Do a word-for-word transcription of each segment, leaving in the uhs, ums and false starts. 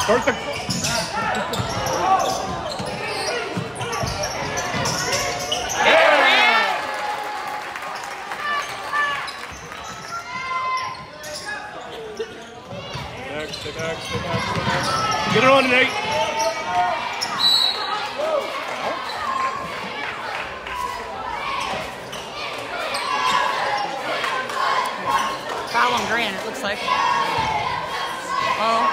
Start the... Back, stay back, stay back, stay back. Get it on, Nate. Foul on Grant, it looks like. Oh.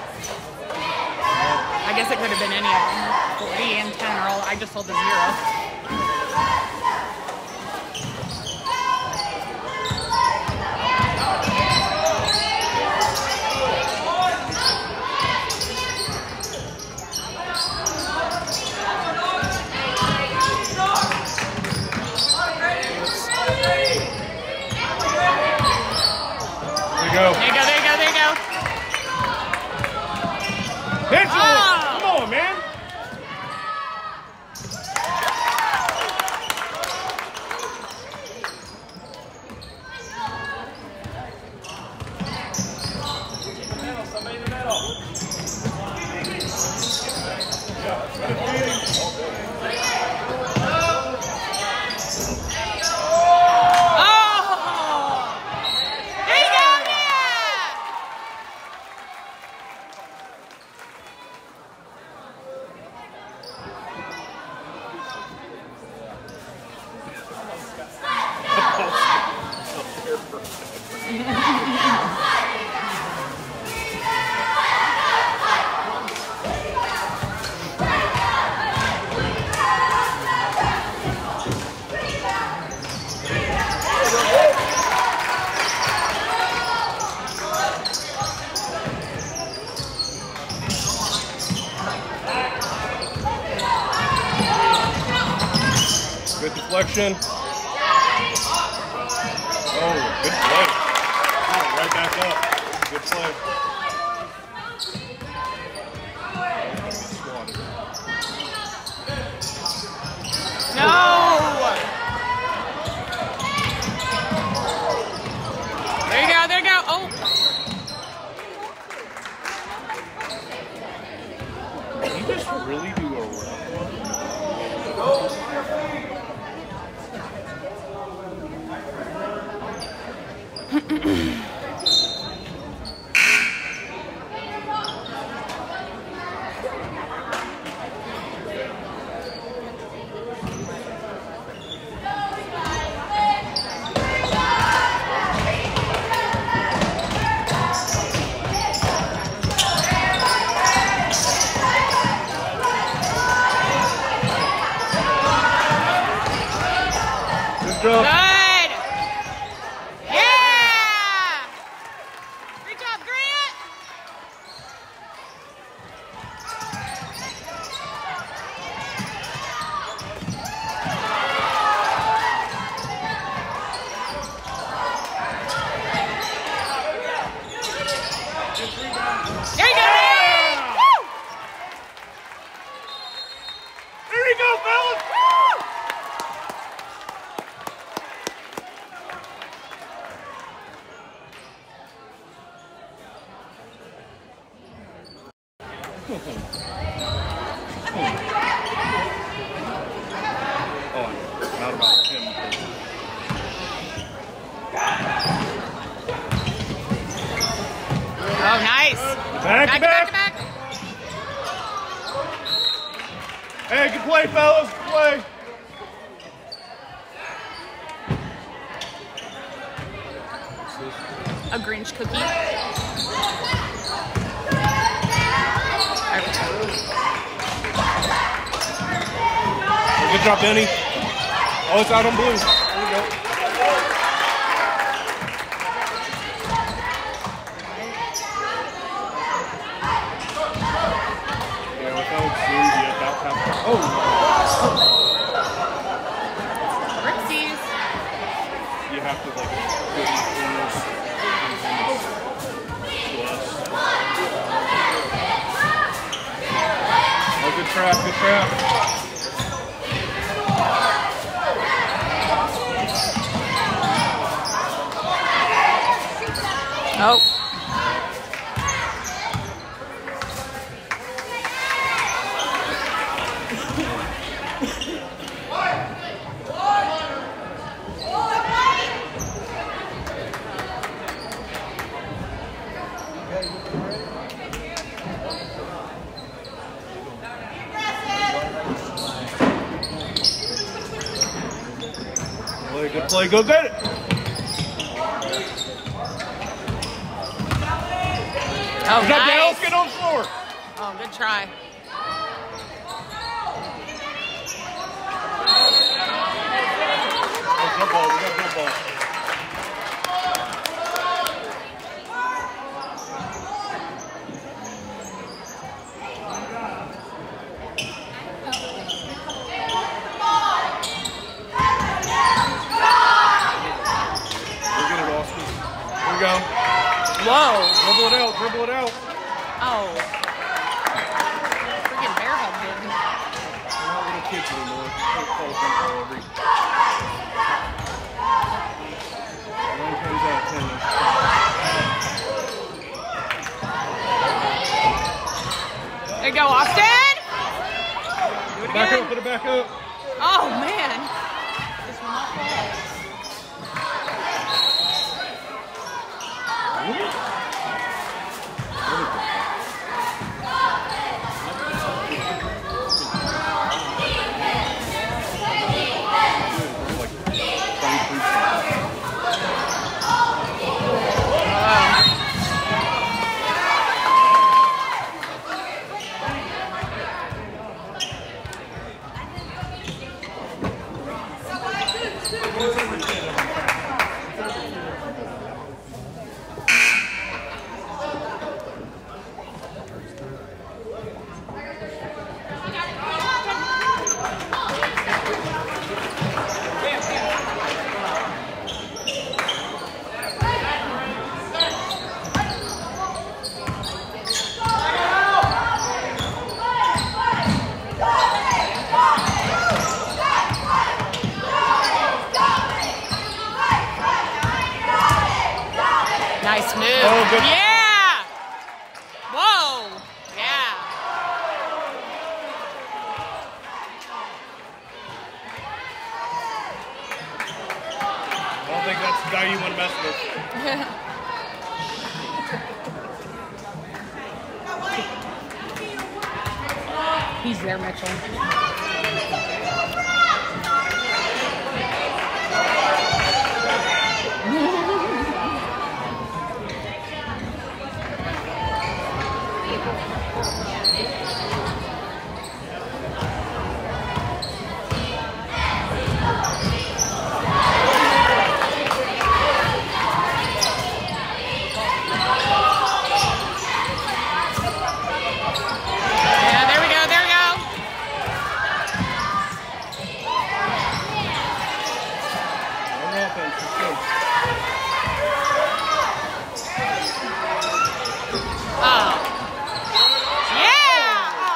I guess it could have been any of them. forty and ten are all, I just told the zero. Go. There you go, there you go, there you go. Hit you! Oh. Come on, man. Somebody in the middle. Good deflection. Oh, good play. Right back up. Good play. No! There you go, there you go. Oh! Did he just really do a run? Good job. Good! Yeah! Great job, Grant! There you go! Yeah! Woo! There you go, fellas! Woo! Oh, not about him. Oh, nice. Back, Back, back, back, back. Hey, good play, fellas. Good play. A Grinch cookie. Good job, Benny. Oh, it's out on blue. There we go. Yeah, without Zoom, you about have. Oh! Ripsies. You have to, like, put these corners. Oh, good trap, good trap. Oh. Play, good play, go get it. Oh, Got the nice. get on the floor. Oh, good try. Oh, good ball, we got good ball. We'll get it, Austin. Here we go. Whoa. Dribble it out, dribble it out. Oh. Freaking bear hug, dude. We're not little kids anymore. Don't call them all every. Nine times out of ten. There you go, Austin. Do it Back again. up, put it back up. Oh, man. This will not fall. Nice move. Oh, good. Yeah. Whoa. Yeah. I don't think that's the guy you want to mess with. He's there, Mitchell. Yeah, there we go, there we go. One offense, let's go. Oh. Yeah!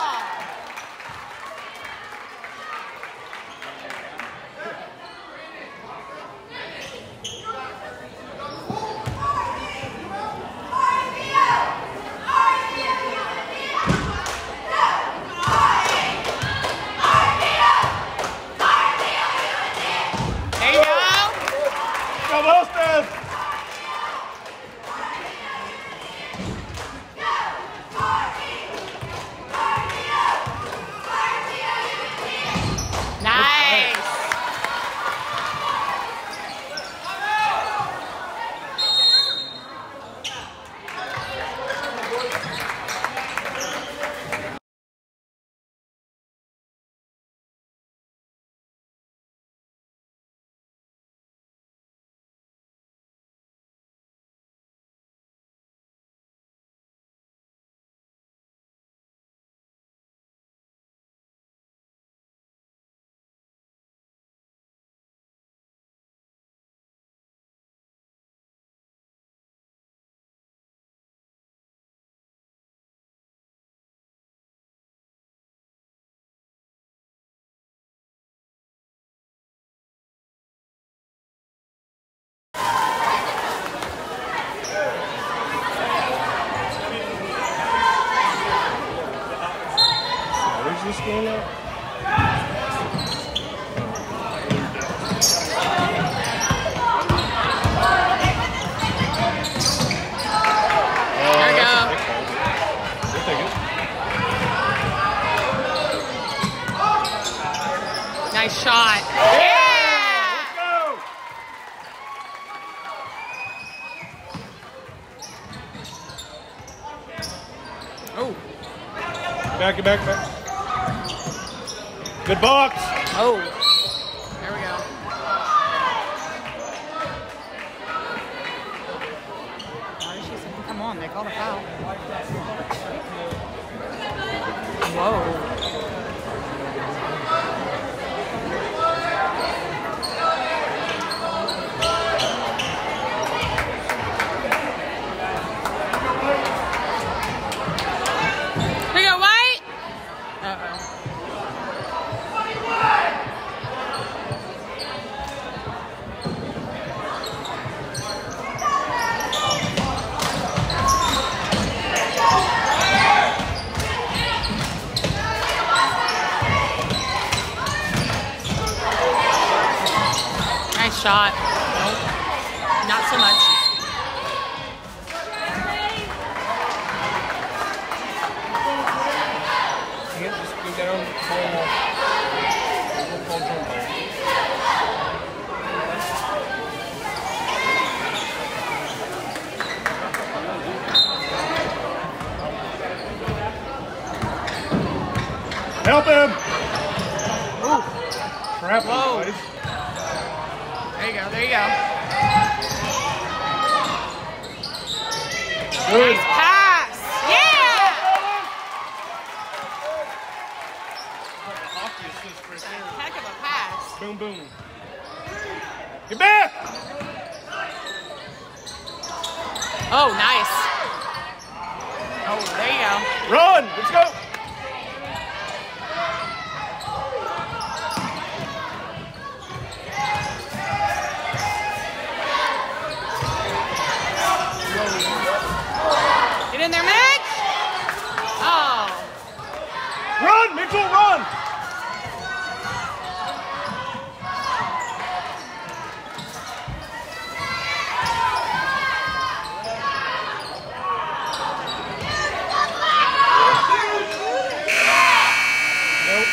There you go. Go, Austin! Nice. Where's this going at? There you go. We'll take it. Nice shot. Yeah! Yeah! Let's go! back, get back, back. Good box. Oh. There we go. Why did she say, come on, they called a foul. Whoa. We go white. Uh-oh. Nice shot. Nope. Not so much. Can't just go down the ball. Help him! Ooh. Crap, Whoa. guys. There you go, there you go. Good. Nice pass! Yeah! Hockey assist right there. Heck of a pass. Boom, boom. Get back! Oh, nice. Oh, there you go. Run! Let's go! Get in there, Mitch! Oh. Run, Mitchell, run! Nope.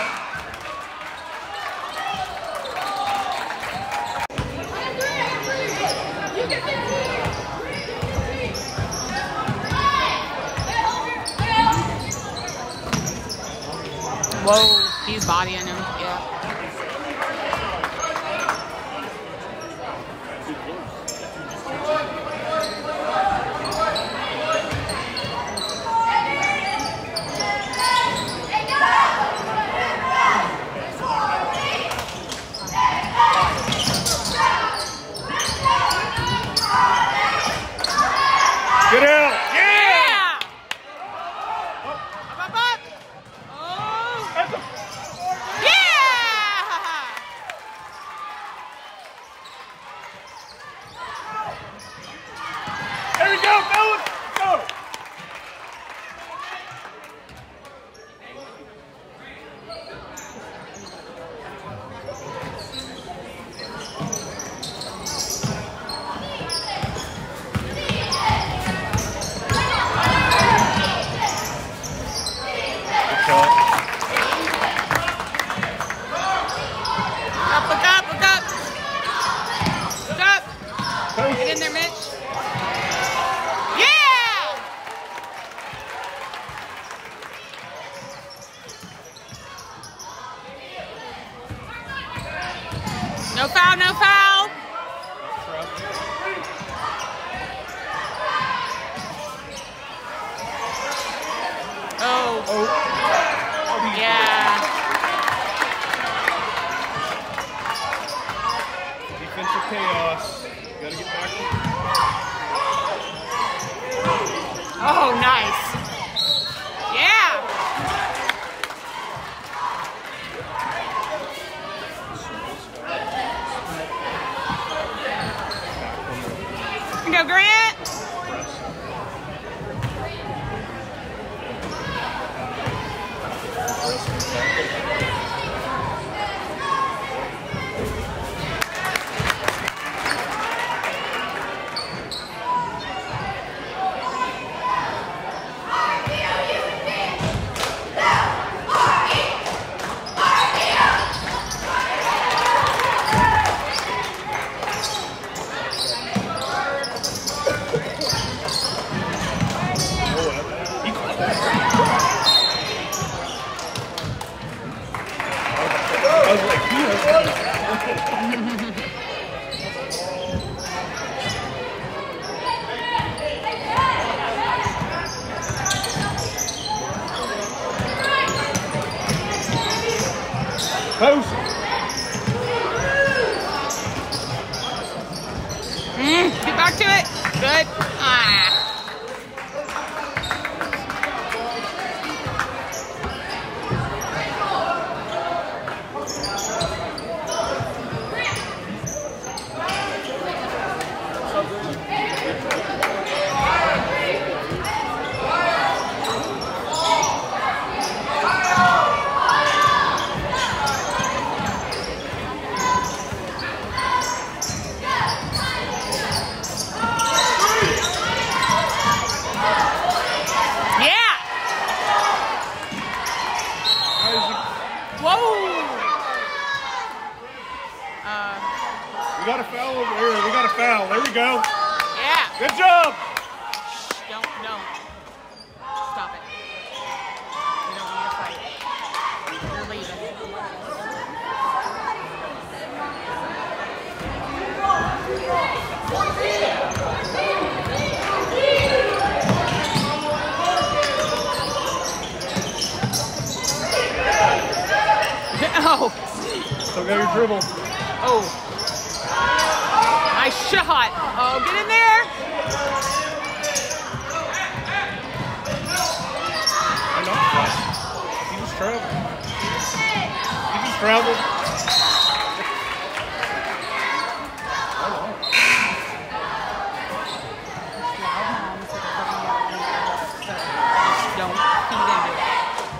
Whoa, he's bodying him. Yeah. Get out! Yeah! Up, up, up! Oh! That's a Yeah! There we go, fellas! Go! Good shot. Up, look up, look up! Look up! Get in there, Mitch. Yeah! No foul, no foul! Oh, Oh. yeah. Defensive chaos. Gotta get back to Oh, nice. Yeah. Go, Grant. what? Ah. We got a foul over here. We got a foul. There we go. Yeah. Good job. Shh, don't, don't. Stop it. We don't need to fight. You're leaving. Oh. Still got your dribble. Oh. Nice shot. Oh, get in there. I know. He just traveled. He just traveled. Don't feed into it.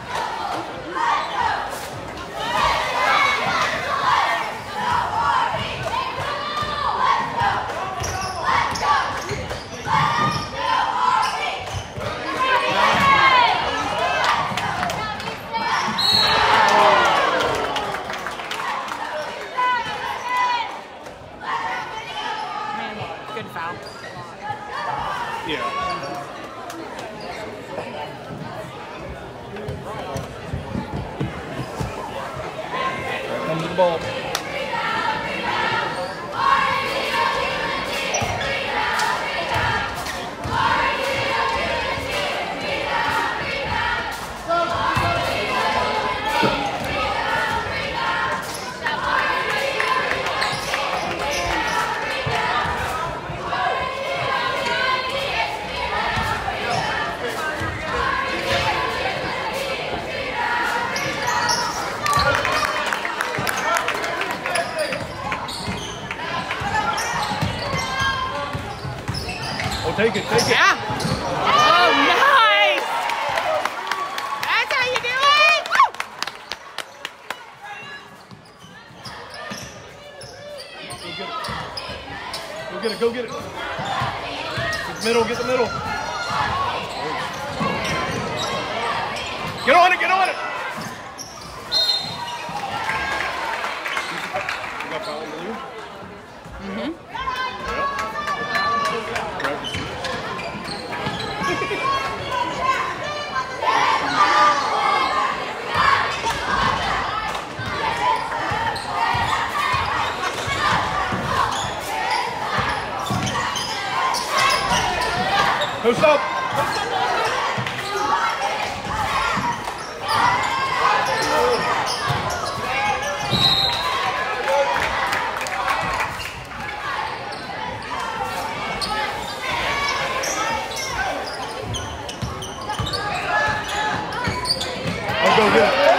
Good foul. Yeah. Here comes the ball. Oh, take it, take it. Yeah. Oh, nice. That's how you do it. Woo! Go get it. Go get it, go get it. Get the middle, get the middle. Get on it, get on it. You got foul in the lead? Mm-hmm. Post up. I'll go get it.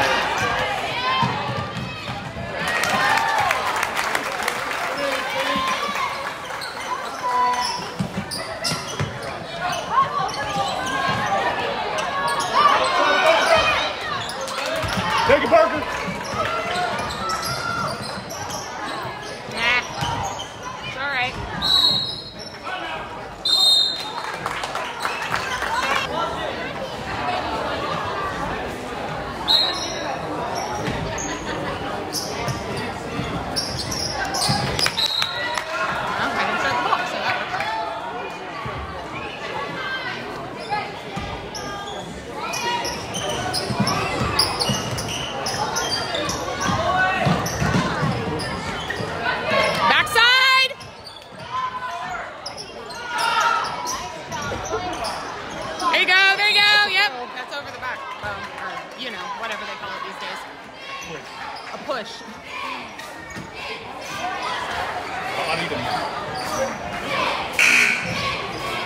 Take it, Parker. Nah. It's all right. Well, I didn't start the ball, so that worked. Backside! There you go, there you go, yep. That's over the back, um, or, you know, whatever they call it these days. A push. Oh, I need him.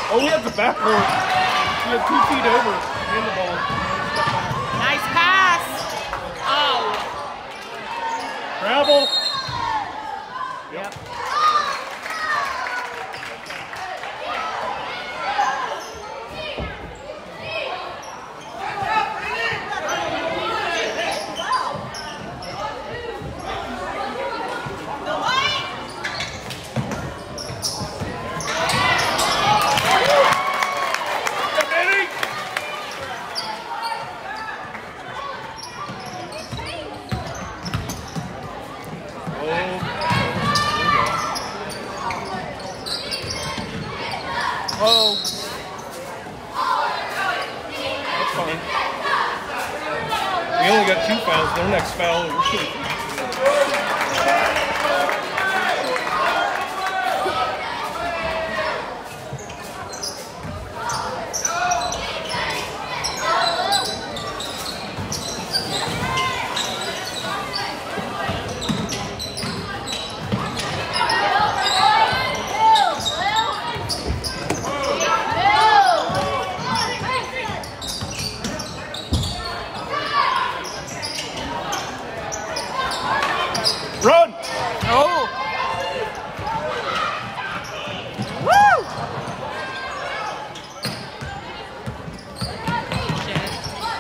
Oh, he had the backboard. He had two feet over in the ball. Nice pass. Oh. Travel. Yep. Oh. That's fine. We only got two fouls. Their next foul, we're shooting. Run! Oh! Woo! Shit.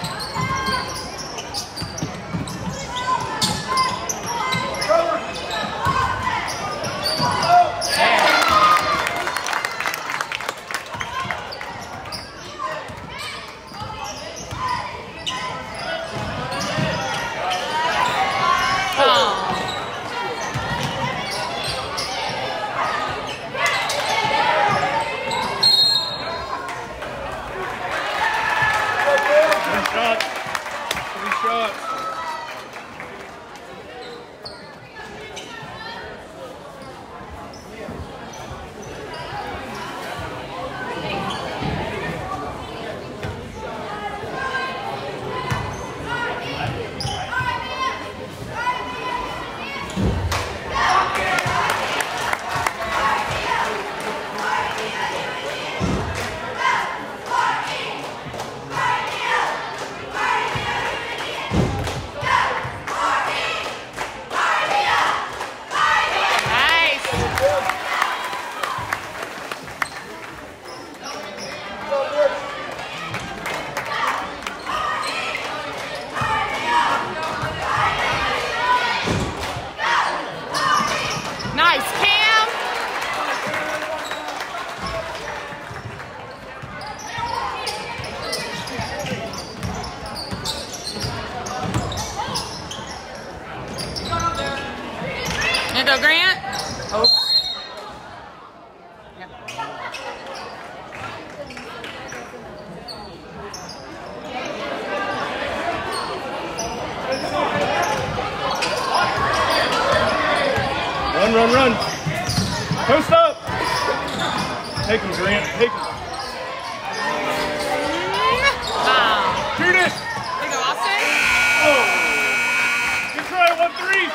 Nice, Cam. Here you go, Grant. Oh. Yep. Run, run, run. Post up. Take him, Grant. Take him. Wow. Shoot it. Here you go, Austin. Oh. Good try. One, three.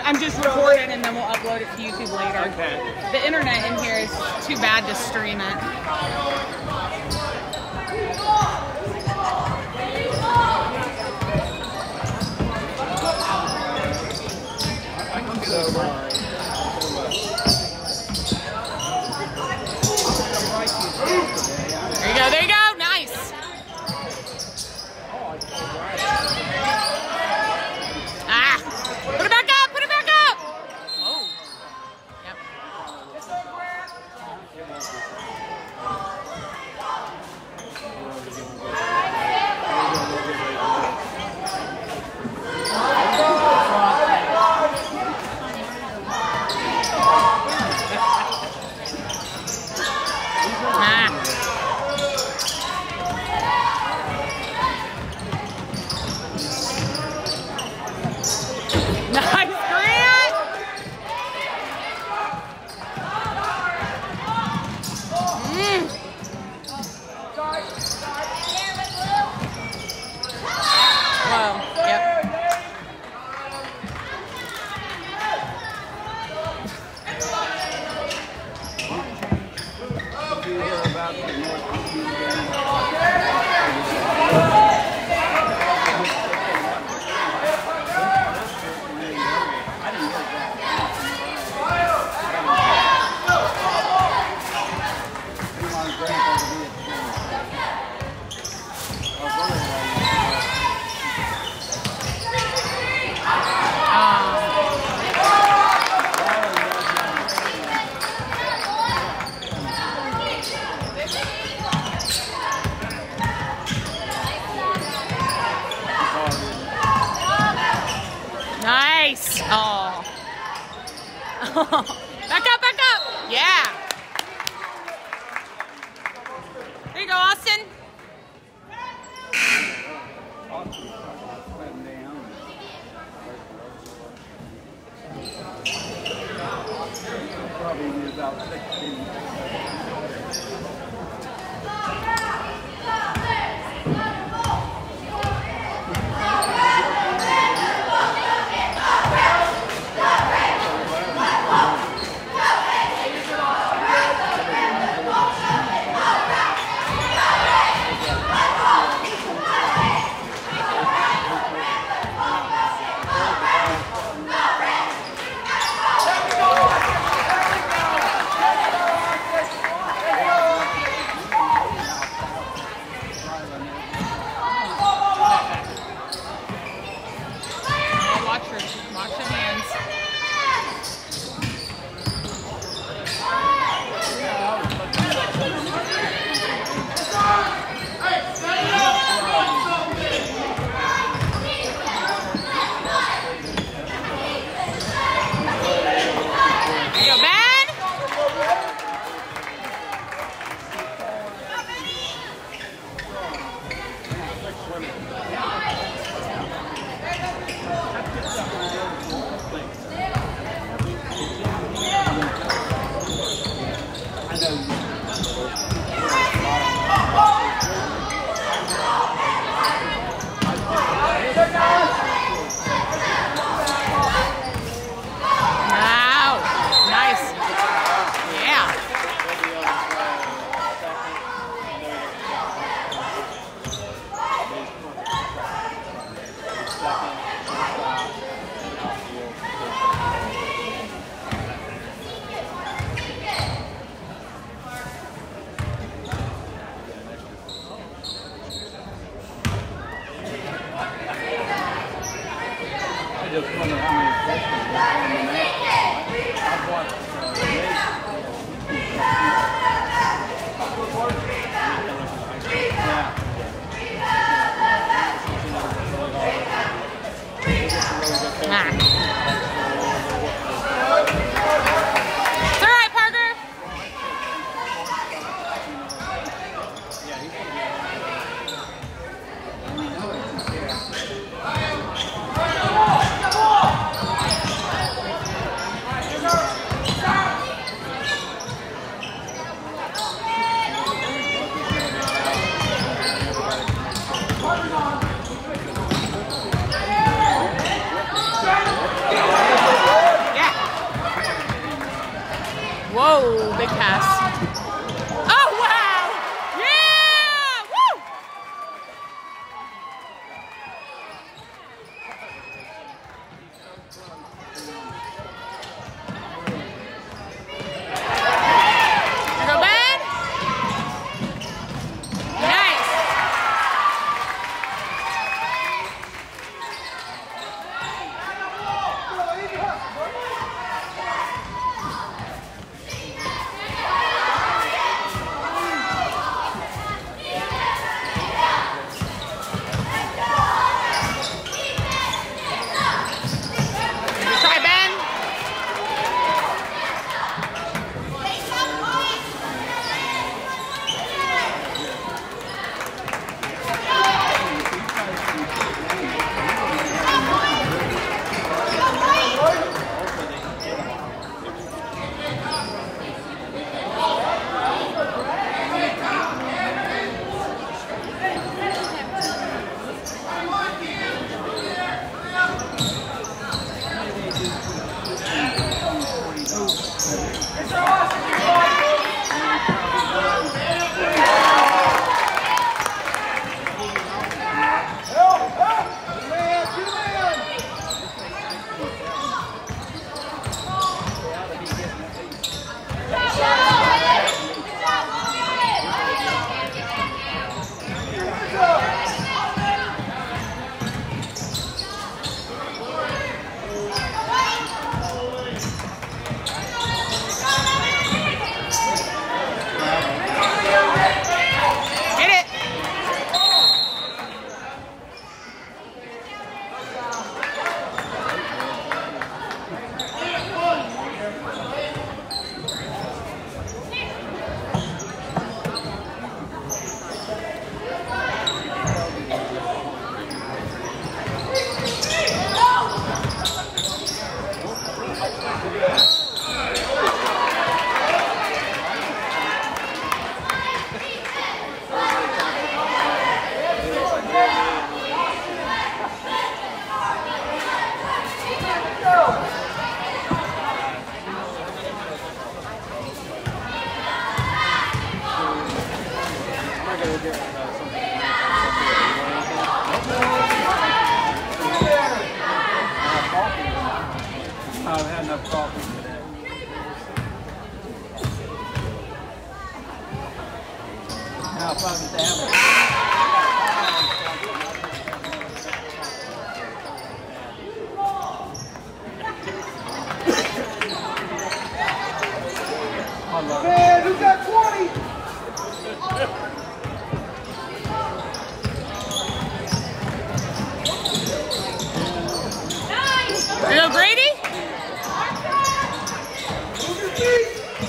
I'm just recording and then we'll upload it to YouTube later. Okay. The internet in here is too bad to stream it. There you go, there you go, nice. Ah, put it back up, put it back up. Oh, yep. Nice. Oh. Back up, back up. Yeah. There you go, Austin. Probably about sixteen. big pass. Oh, wow! Yeah! Woo! Here go, Ben! Nice! Try, Ben! Get it! I've had enough coffee today. Now if I was to have Man, who got twenty? Here you go, Grady? Move your feet.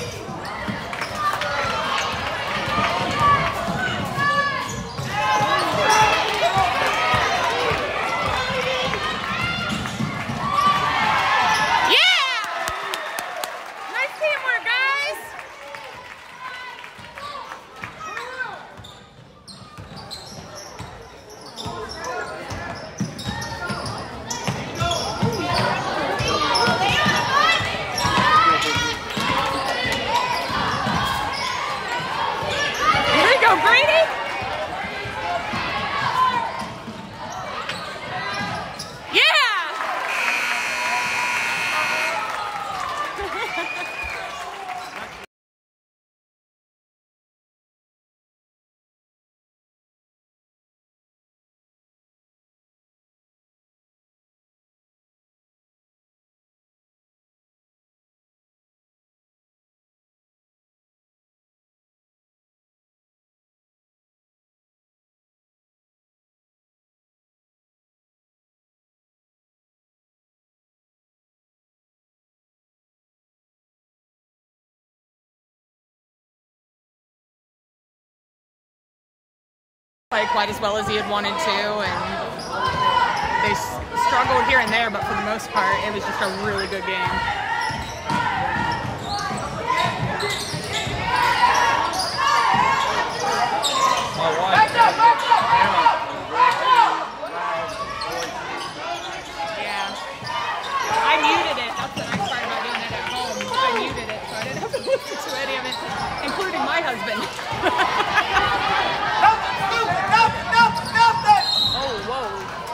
Play quite as well as he had wanted to, and they s struggled here and there, but for the most part, it was just a really good game. Yeah. I muted it. That's the nice part about doing it at home. I muted it, so I didn't have to listen to any of it. Oh, whoa.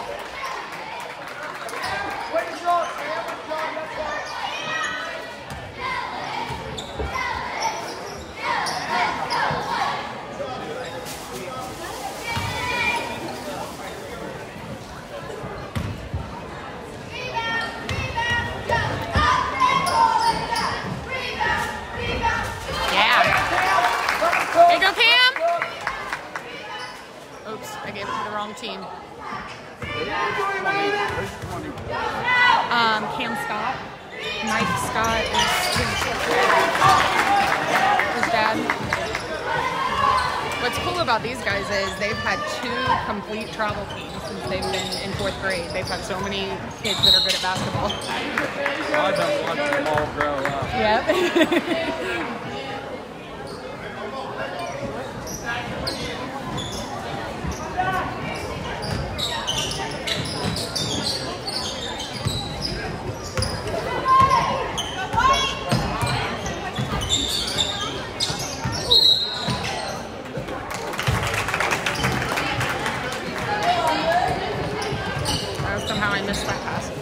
Yeah. There you go, Cam. Oops, I gave it to the wrong team. Um, Cam Scott. Mike Scott is his, his dad. What's cool about these guys is they've had two complete travel teams since they've been in fourth grade. They've had so many kids that are good at basketball. I've been watching them all grow up. Yep. Somehow I missed that pass.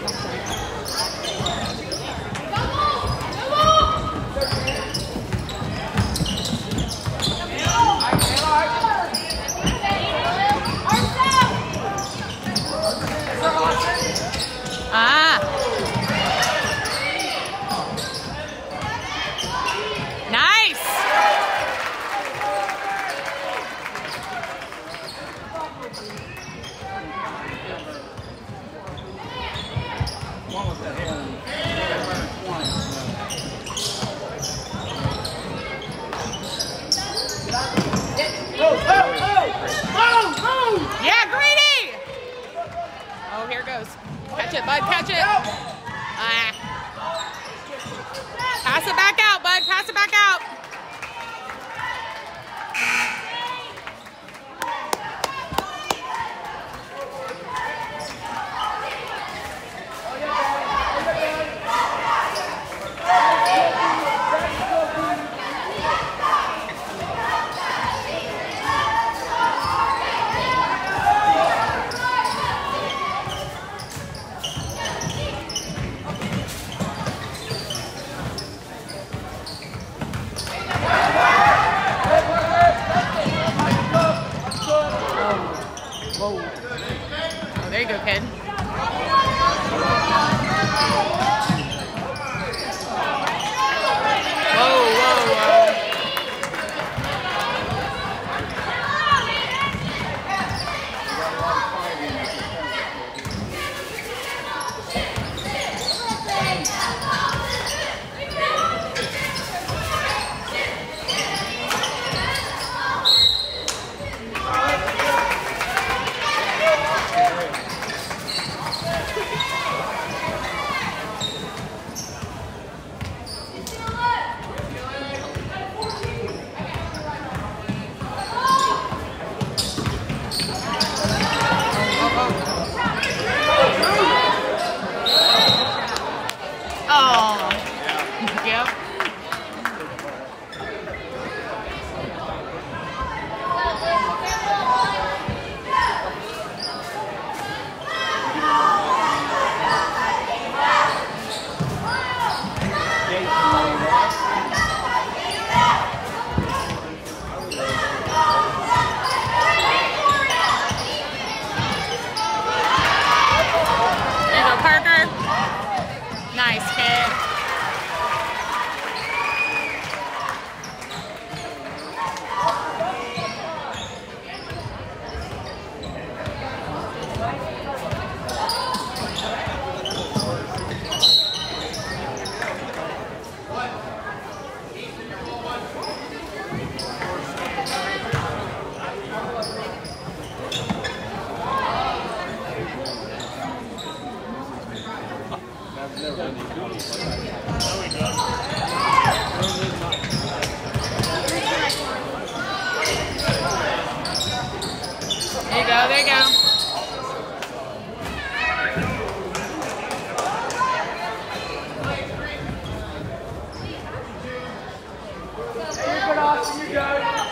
Ah. Nice. One was at him. Yeah, Greedy! Oh, here it goes. Catch it, bud, catch it. Ah. Pass it back out, bud, pass it back out. Whoa. Oh, there you go, kid. Whoa, whoa, whoa. Oh, yep. There you go, Parker. Nice, kid. There you go, there you go. You're good, Austin. You're good.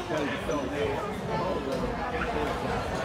because you felt